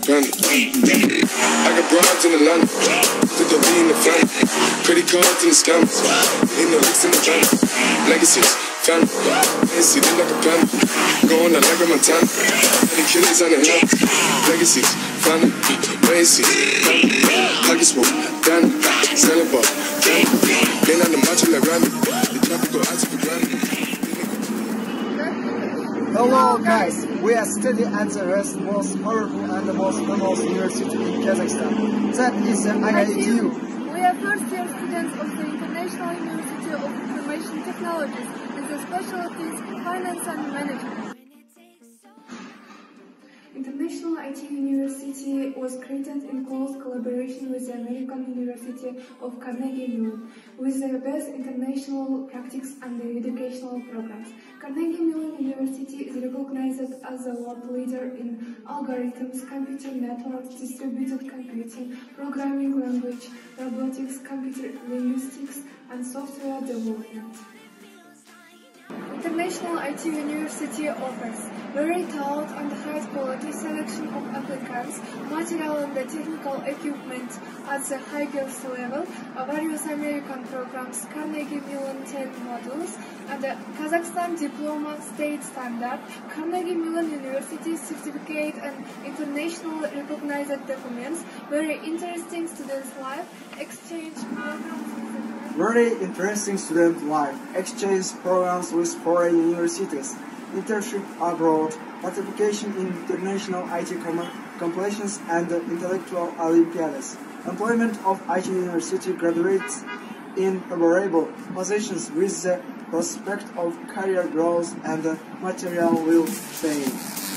panda. I got broads in Atlanta, put the V in the family. Pretty cards in the scammers, ain't no licks in the family. Legacies, family, ain't see them like a panda. Going out like a Montana, the killers on the hill. Legacies, family, ain't see, family. Pockets full, Danny, selling ball, Danny. Been on the macho like Rami, the traffic go out to the granny. Hello guys, we are studying at the most powerful and the most famous university in Kazakhstan. That is the Iitu. We are first-year students of the International University of Information Technologies with the specialties Finance and Management. International IT University was created in close collaboration with the American University of Carnegie Mellon, with the best international practice and the educational programs. Carnegie Mellon University is recognized as a world leader in algorithms, computer networks, distributed computing, programming language, robotics, computer linguistics, and software development. International IT University offers very taught and high-quality selection of applicants, material and the technical equipment at the highest level, various American programs, Carnegie Mellon Tech modules, and the Kazakhstan Diploma State Standard, Carnegie Mellon University certificate and internationally recognized documents, very interesting students' life, exchange programs. Very interesting student life, exchange programs with foreign universities, internship abroad, participation in international IT competitions and intellectual Olympiads, employment of IT university graduates in favorable positions with the prospect of career growth and material well-being.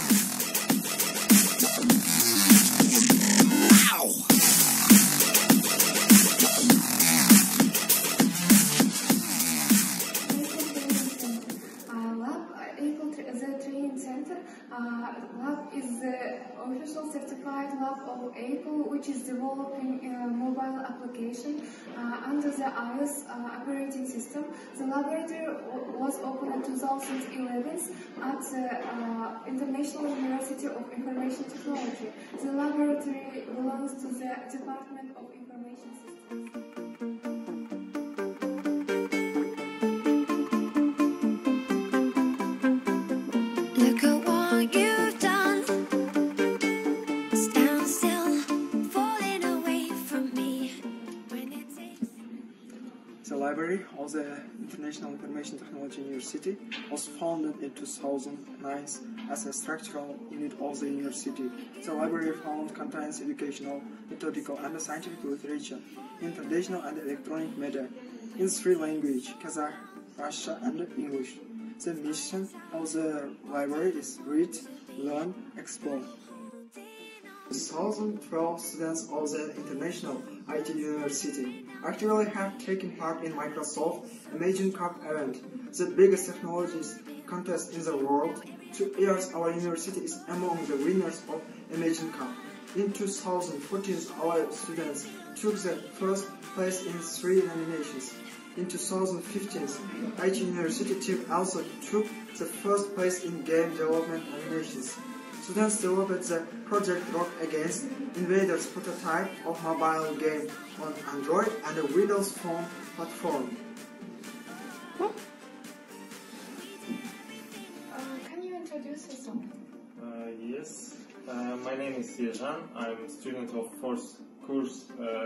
Lab is the official certified lab of Apple, which is developing a mobile application under the iOS operating system. The laboratory was opened in 2011 at the International University of Information Technology. The laboratory belongs to the Department of Information Systems. Look at what you've done. Stand still, falling away from me. When it takes... The library of the International Information Technology University was founded in 2009 as a structural unit of the university. The library fund contains educational, methodical, and scientific literature in traditional and electronic media in three languages: Kazakh, Russian, and English. The mission of the library is read, learn, explore. 2012 students of the International IT University actually have taken part in Microsoft Imagine Cup event, the biggest technologies contest in the world. 2 years our university is among the winners of Imagine Cup. In 2014 our students took the first place in 3 nominations. In 2015, IT University team also took the first place in game development nominations. Students developed the Project Rock Against Invaders prototype of mobile game on Android and a Windows Phone platform. Can you introduce yourself? Yes, my name is Yejan. I'm a student of fourth course,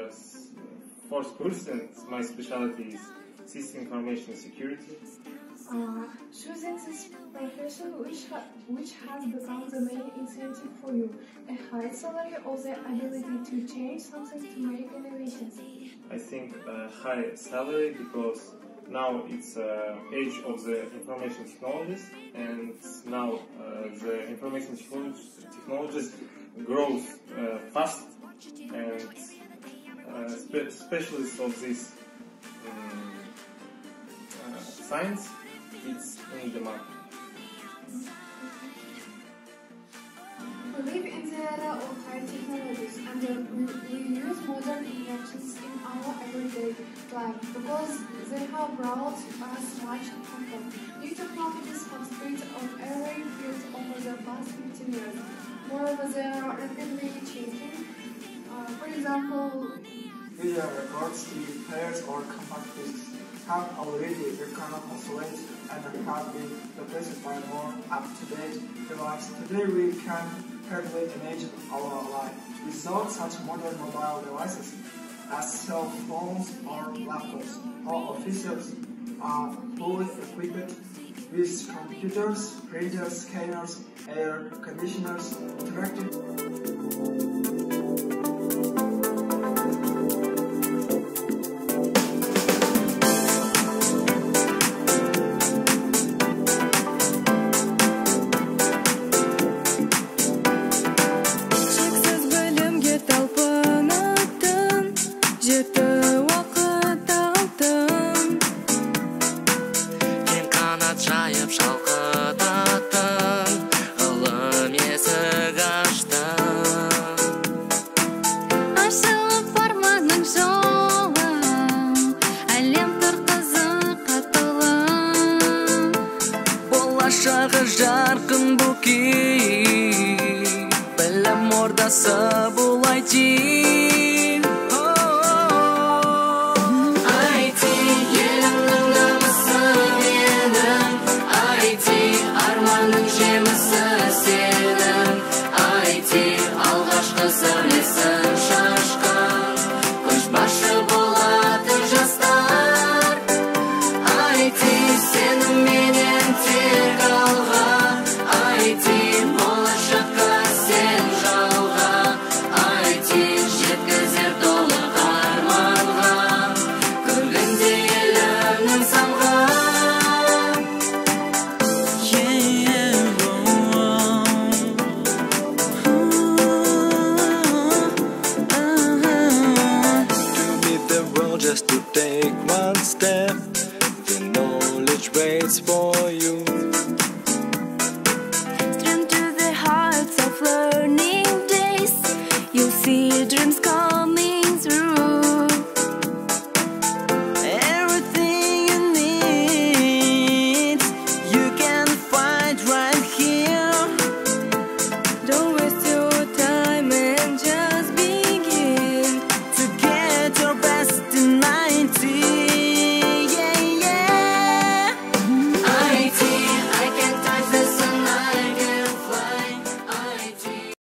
and my specialty is System Information Security. Choosing this profession, which has become the main incentive for you, a high salary or the ability to change something to make innovations? I think a high salary, because now it's age of the information technologies, and now the information technologies grows fast, and specialists of this science, it's in demand. We live in the era of high technologies, and we use modern inventions in our everyday life because they have brought us much comfort. New technologies have spread on every field over the past 15 years. Moreover, there are rapidly changing. For example, Video records, TV players, or compact discs have already become obsolete and have been replaced by more up-to-date devices. Today we can hardly imagine our life without such modern mobile devices as cell phones or laptops. Our offices are fully equipped with computers, printers, scanners, air conditioners, interactive Шексіз білімге талпынатын, жеті уақыт алтын. Кең қанат жайып шалқытатын, ғылым есік аштың. Ашылып арманың жолы, әлем тұр қызық атылым. Болашағы жарқын бұки, білім ордасы бұл Iitu.